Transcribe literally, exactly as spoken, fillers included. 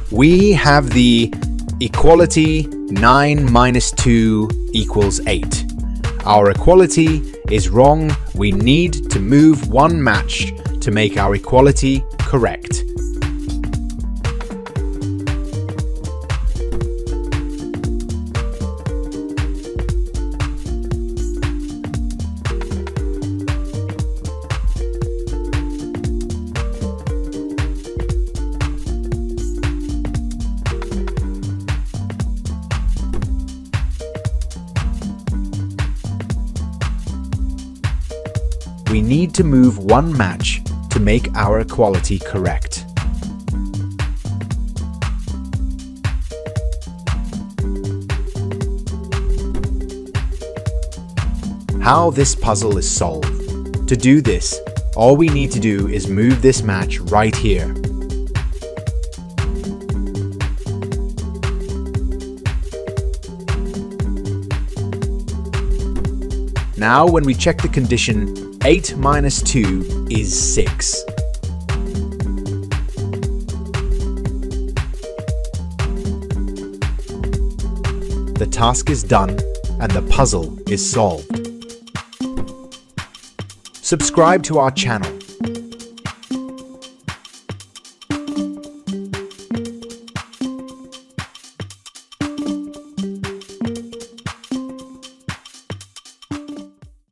We have the equality nine minus two equals eight. Our equality is wrong. We need to move one match to make our equality correct. We need to move one match to make our equality correct. How this puzzle is solved. To do this, all we need to do is move this match right here. Now when we check the condition, eight minus two is six. The task is done and the puzzle is solved. Subscribe to our channel